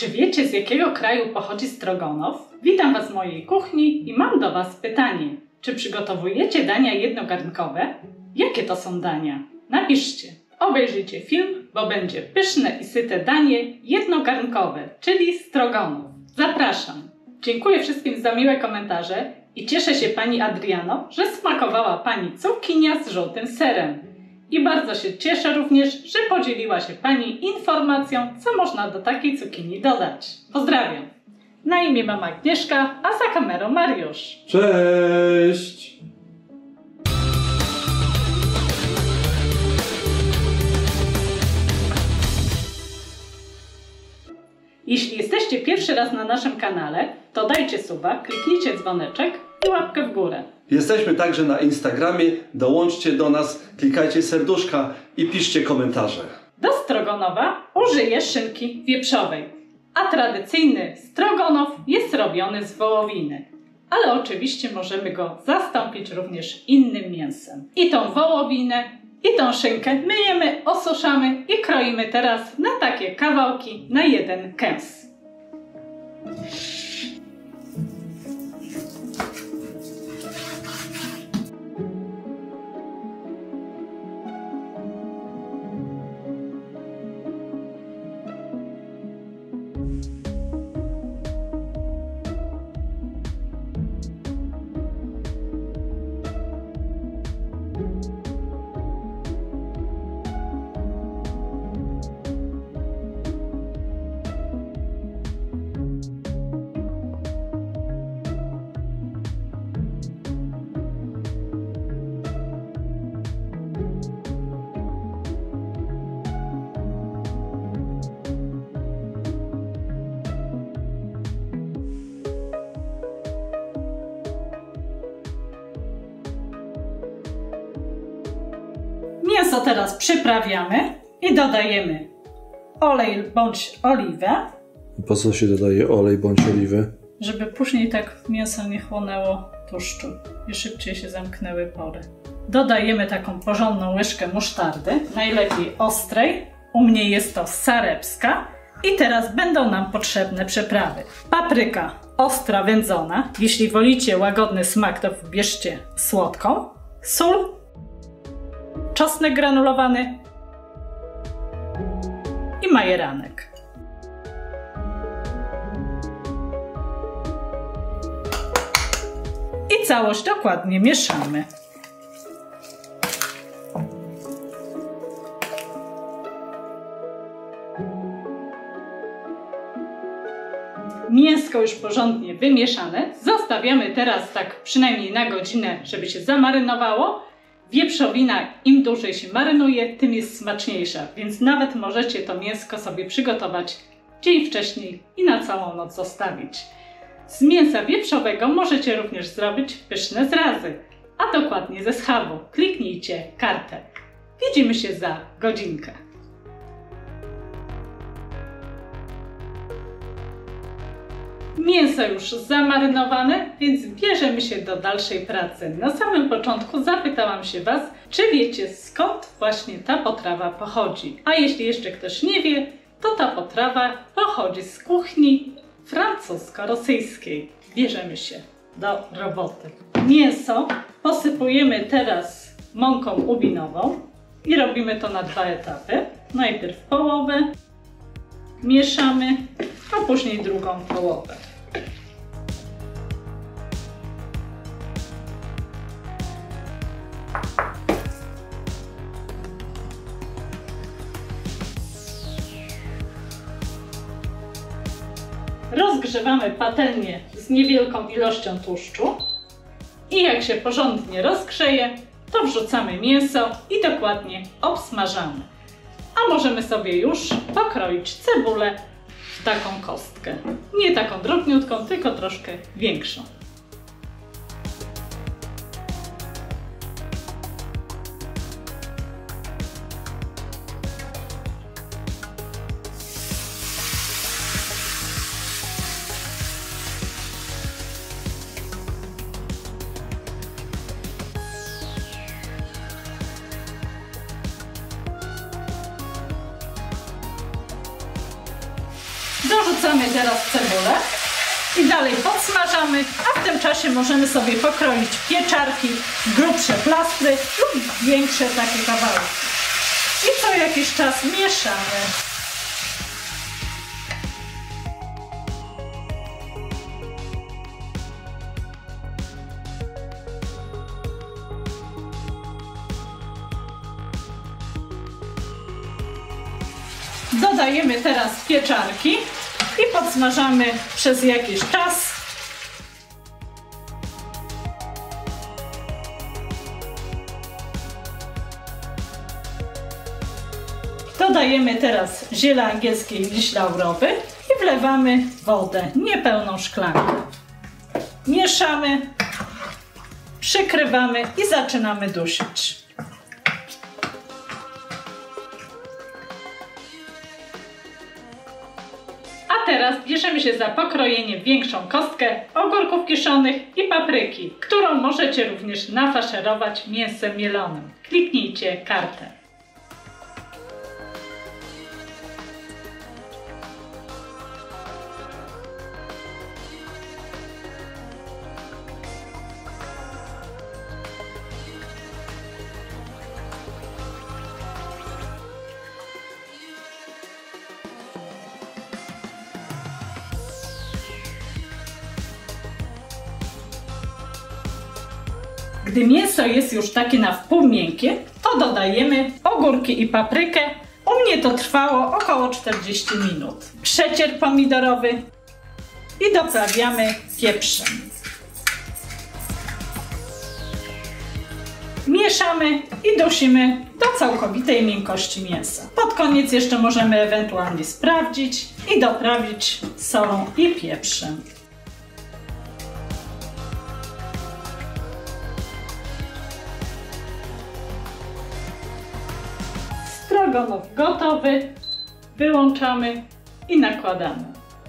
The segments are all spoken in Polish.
Czy wiecie, z jakiego kraju pochodzi stroganow? Witam Was w mojej kuchni i mam do Was pytanie. Czy przygotowujecie dania jednogarnkowe? Jakie to są dania? Napiszcie. Obejrzyjcie film, bo będzie pyszne i syte danie jednogarnkowe, czyli stroganow. Zapraszam. Dziękuję wszystkim za miłe komentarze i cieszę się Pani Adriano, że smakowała Pani cukinia z żółtym serem. I bardzo się cieszę również, że podzieliła się Pani informacją, co można do takiej cukinii dodać. Pozdrawiam. Na imię mam Agnieszka, a za kamerą Mariusz. Cześć! Jeśli jesteście pierwszy raz na naszym kanale, to dajcie suba, kliknijcie dzwoneczek i łapkę w górę. Jesteśmy także na Instagramie, dołączcie do nas, klikajcie serduszka i piszcie komentarze. Do stroganowa użyję szynki wieprzowej, a tradycyjny stroganow jest robiony z wołowiny. Ale oczywiście możemy go zastąpić również innym mięsem. I tą wołowinę, i tą szynkę myjemy, osuszamy i kroimy teraz na takie kawałki na jeden kęs. Mięso teraz przyprawiamy i dodajemy olej bądź oliwę. Po co się dodaje olej bądź oliwę? Żeby później tak mięso nie chłonęło tłuszczu i szybciej się zamknęły pory. Dodajemy taką porządną łyżkę musztardy, najlepiej ostrej. U mnie jest to sarepska. I teraz będą nam potrzebne przyprawy. Papryka ostra wędzona. Jeśli wolicie łagodny smak, to wybierzcie słodką. Sól. Czosnek granulowany i majeranek. I całość dokładnie mieszamy. Mięsko już porządnie wymieszane. Zostawiamy teraz tak przynajmniej na godzinę, żeby się zamarynowało. Wieprzowina im dłużej się marynuje, tym jest smaczniejsza, więc nawet możecie to mięsko sobie przygotować dzień wcześniej i na całą noc zostawić. Z mięsa wieprzowego możecie również zrobić pyszne zrazy, a dokładnie ze schabu. Kliknijcie kartę. Widzimy się za godzinkę. Mięso już zamarynowane, więc bierzemy się do dalszej pracy. Na samym początku zapytałam się Was, czy wiecie, skąd właśnie ta potrawa pochodzi. A jeśli jeszcze ktoś nie wie, to ta potrawa pochodzi z kuchni francusko-rosyjskiej. Bierzemy się do roboty. Mięso posypujemy teraz mąką ubinową i robimy to na dwa etapy. Najpierw połowę mieszamy, a później drugą połowę. Rozgrzewamy patelnię z niewielką ilością tłuszczu i jak się porządnie rozgrzeje, to wrzucamy mięso i dokładnie obsmażamy. A możemy sobie już pokroić cebulę w taką kostkę. Nie taką drobniutką, tylko troszkę większą. Wsadzamy teraz cebulę i dalej podsmażamy, a w tym czasie możemy sobie pokroić pieczarki, grubsze plastry lub większe takie kawałki. I co jakiś czas mieszamy. Dodajemy teraz pieczarki i podsmażamy przez jakiś czas. Dodajemy teraz ziele angielskie i liść laurowy i wlewamy wodę, niepełną szklankę. Mieszamy, przykrywamy i zaczynamy dusić. A teraz bierzemy się za pokrojenie większą kostkę ogórków kiszonych i papryki, którą możecie również nafaszerować mięsem mielonym. Kliknijcie kartę. Gdy mięso jest już takie na wpół miękkie, to dodajemy ogórki i paprykę. U mnie to trwało około 40 minut. Przecier pomidorowy i doprawiamy pieprzem. Mieszamy i dusimy do całkowitej miękkości mięsa. Pod koniec jeszcze możemy ewentualnie sprawdzić i doprawić solą i pieprzem. Strogonow gotowy, wyłączamy i nakładamy.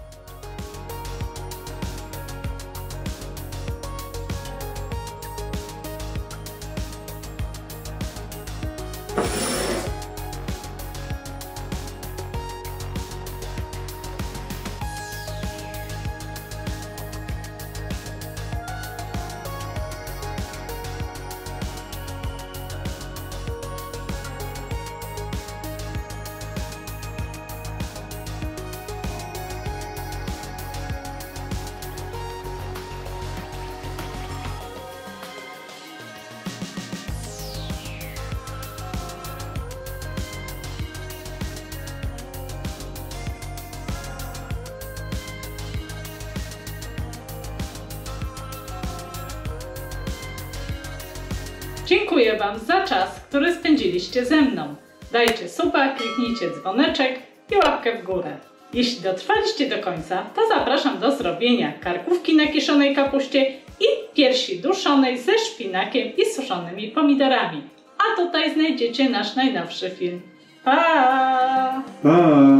Dziękuję Wam za czas, który spędziliście ze mną. Dajcie suba, kliknijcie dzwoneczek i łapkę w górę. Jeśli dotrwaliście do końca, to zapraszam do zrobienia karkówki na kiszonej kapuście i piersi duszonej ze szpinakiem i suszonymi pomidorami. A tutaj znajdziecie nasz najnowszy film. Pa! Pa!